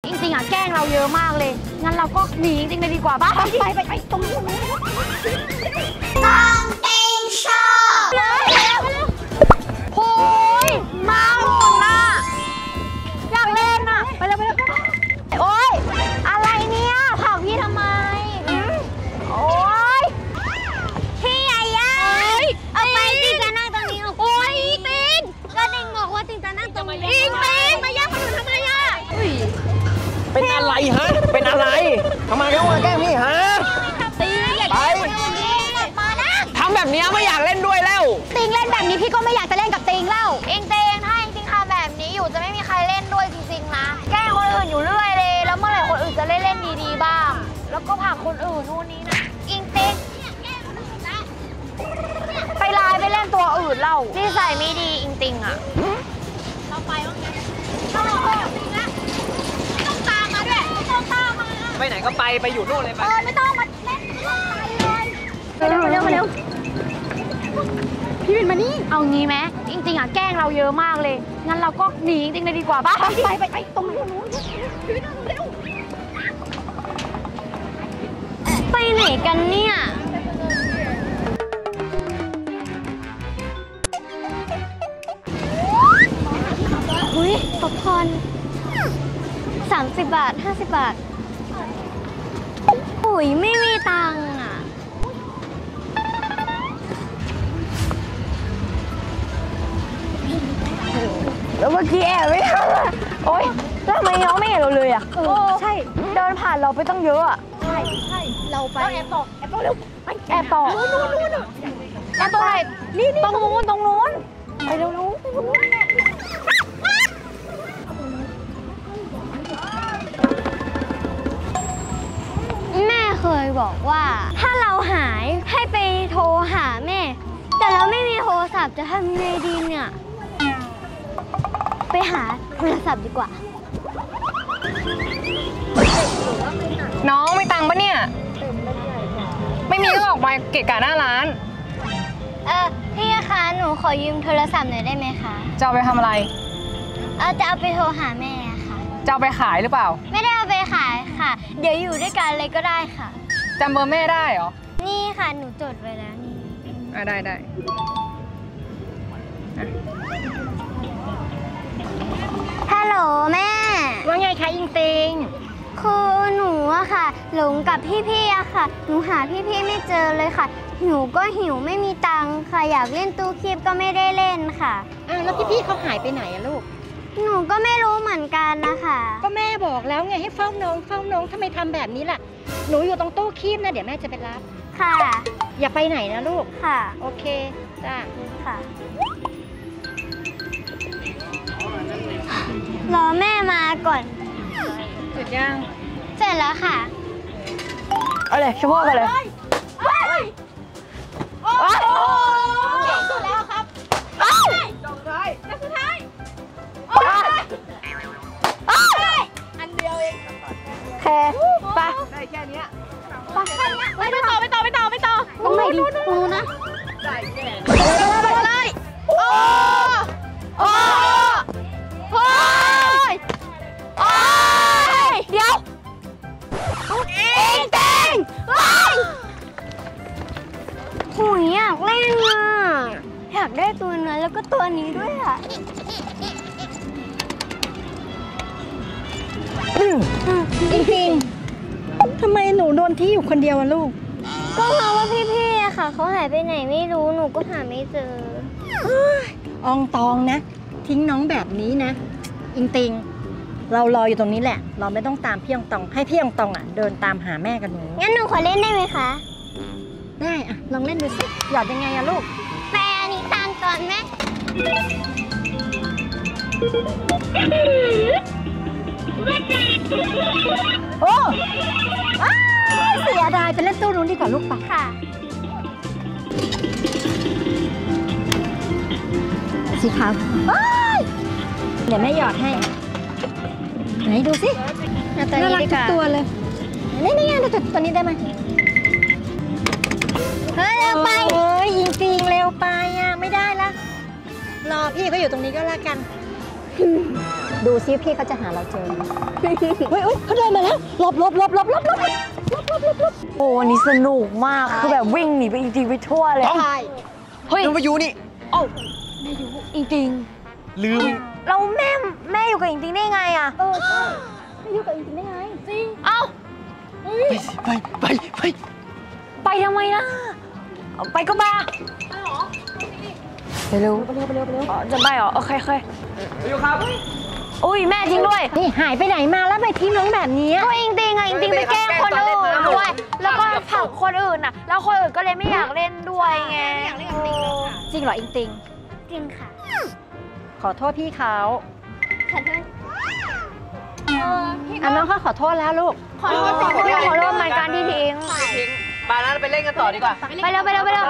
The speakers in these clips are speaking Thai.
จริงๆอ่ะแกล้งเราเยอะมากเลยงั้นเราก็หนีจริงๆเลยดีกว่าบ้าไปตรงนี้ต้องเต็งชอบเลยโอ้ยมาหมดน่ะอยากเล่นน่ะไปเลยโอ๊ยอะไรเนี่ยผลักพี่ทำไมโอ๊ยพี่ใหญ่ย่าเอาไปติงจะนั่งตรงนี้โอ๊ยติงก็ติงบอกว่าติงจะนั่งตรงนี้ติงมาแย่งคนอื่นทำไมอ่ะเป็นอะไรฮะเป็นอะไรทำไมเขามาแกล้งพี่ฮะติงอย่าแกล้งคนอื่นดิมานะทำแบบนี้ไม่อยากเล่นด้วยแล้วติงเล่นแบบนี้พี่ก็ไม่อยากจะเล่นกับติงแล้วเองถ้าเองติงทำแบบนี้อยู่จะไม่มีใครเล่นด้วยจริงๆนะแกล้งคนอื่นอยู่เรื่อยเลยแล้วเมื่อไหร่คนอื่นจะเล่นดีๆบ้างแล้วก็ผลักคนอื่นนู่นนี่นะอิงติงไปไลน์ไปเล่นตัวอื่นเล่านิสัยไม่ดีอิงติงอ่ะเราไปบ้างนะต้องตามมาด้วยต้องตามมาไปไหนก็ไปอยู่นู่นเลยไปไม่ต้องมาเล่นเลยเร็วพี่วินมานี่เอางี้ไหมจริงๆอ่ะแกล้งเราเยอะมากเลยงั้นเราก็หนีจริงๆเลยดีกว่าบ้าไปตรงนู้นไปไหนกันเนี่ยอุ้ยป๊อปคอร์น30 บาท50 บาทอุ้ยไม่มีตังค์อ่ะแล้วเมื่อกี้แอบไม่ทันอ่ะโอ๊ยแล้วทำไมน้องไม่เห็นเราเลยอ่ะใช่เดินผ่านเราไปต้องเยอะอ่ะใช่เราไปแอบต่อเร็วแอบต่อนู่นแอบต่อไหนนี่ตรงนู้นไปเร็วแม่เคยบอกว่าถ้าเราหายให้ไปโทรหาแม่แต่เราไม่มีโทรศัพท์จะทำไงดีเนี่ยไปหาโทรศัพท์ดีกว่าน้องไม่ตังค์ปะเนี่ยไม่มีก็ออกมาเกะกะหน้าร้านพี่คะหนูขอยืมโทรศัพท์หน่อยได้ไหมคะจะเอาไปทำอะไรจะเอาไปโทรหาแม่ค่ะจะเอาไปขายหรือเปล่าไม่ได้เอาไปขายค่ะเดี๋ยวอยู่ด้วยกันเลยก็ได้ค่ะจำเบอร์แม่ได้เหรอนี่ค่ะหนูจดไว้แล้วนี่ได้ฮัลโหลแม่ว่าไงคะอิงติงคือหนูอะค่ะหลงกับพี่ๆอะค่ะหนูหาพี่ๆไม่เจอเลยค่ะหิวก็หิวไม่มีตังค์ค่ะอยากเล่นตู้คีบก็ไม่ได้เล่นค่ะแล้วพี่ๆเขาหายไปไหนอะลูกหนูก็ไม่รู้เหมือนกันนะคะก็แม่บอกแล้วไงให้เฝ้าน้องทำไมทำแบบนี้ล่ะหนูอยู่ตรงตู้คีบนะเดี๋ยวแม่จะไปรับค่ะอย่าไปไหนนะลูกค่ะโอเคจ้าค่ะรอแม่มาก่อนเสร็จยังเสร็จแล้วค่ะเอาเลยชั่วโมงกันเลยโอ้สุดแล้วครับสุดท้ายอันเดียวเองแค่ไปได้แค่นี้ไปต่อตรงไหนดีกูนะได้แค่ไปเลยโอ้เดี๋ยวเต็งโหยอยากเล่นอ่ะอยากได้ตัวนั้นแล้วก็ตัวนี้ด้วยอ่ะจริงๆทำไมหนูโดนที่อยู่คนเดียวอะลูกก็เพราะว่าพี่ๆอะค่ะเขาหายไปไหนไม่รู้หนูก็หาไม่เจออองตองนะทิ้งน้องแบบนี้นะอิงติงเรารออยู่ตรงนี้แหละเราไม่ต้องตามพี่อองตองให้พี่อองตองเดินตามหาแม่กันหนูงั้นหนูขอเล่นได้ไหมคะได้ลองเล่นดูสิหยอดยังไงอะลูกแปลนิทานก่อนไหมโอ้เสียดายไปเล่นตู้นู้นดีกว่าลูกไปค่ะสีขาวเดี๋ยวแม่หยอดให้ไหนดูสิน่ารักทุกตัวเลยนี่ไงตัวนี้ได้ไหมเฮ้ยเร็วไปยิงปิงเร็วไปไม่ได้ละรอพี่เขาอยู่ตรงนี้ก็แล้วกันดูซิพี่เขาจะหาเราเจอไหมเฮ้ยเขาเดินมาแล้วหลบโอ้วันนี้สนุกมากคือแบบวิ่งหนีไปจริงๆไปทั่วเลยใช่เฮ้ยน้องมายูนี่เอ้าจริงลืมๆเราแม่อยู่กับจริงๆได้ไงอะไม่อยู่กับอิงจริงได้ไงจริงเอ้าไปสิไปไปทำไมล่ะไปก็มาไปเร็วอ๋อจะไปเหรอโอเคมายูครับอุ้ยแม่จริงด้วยนี่หายไปไหนมาแล้วไปทิ้งน้องแบบนี้ก็จริงๆอะจริงๆไปแกล้งคนอื่นด้วย แล้วก็ผลักคนอื่นอะแล้วคนอื่นก็เลยไม่อยากเล่นด้วยไงจริงเหรออิงติงจริงค่ะขอโทษพี่เขาขอโทษอ่ะน้องเขาขอโทษแล้วลูกขอโทษเหมือนกันที่ทิ้งทิ้งปานั้นไปเล่นกันต่อดีกว่าไปเร็ว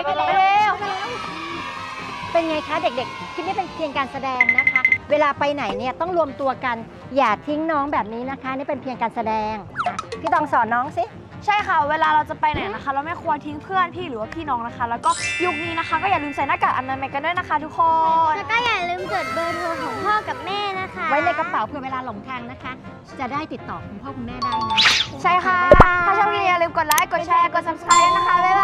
เป็นไงคะเด็กๆคลิปนี้เป็นเพียงการแสดงนะคะ เวลาไปไหนเนี่ยต้องรวมตัวกัน อย่าทิ้งน้องแบบนี้นะคะ นี่เป็นเพียงการแสดงอ่ะพี่ตองสอนน้องสิใช่ค่ะ เวลาเราจะไปไหนนะคะ เราไม่ควรทิ้งเพื่อนพี่หรือว่าพี่น้องนะคะ แล้วก็ยุคนี้นะคะ ก็อย่าลืมใส่หน้ากากอนามัยกันด้วยนะคะ ทุกคนแล้วก็อย่าลืมจดเบอร์โทรของพ่อกับแม่นะคะไว้ในกระเป๋าเผื่อเวลาหลงทางนะคะ จะได้ติดต่อคุณพ่อคุณแม่ได้นะใช่ค่ะ ถ้าชอบคลิปนี้อย่าลืมกดไลค์ กดแชร์ กด subscribe ด้วยนะคะ บ๊ายบาย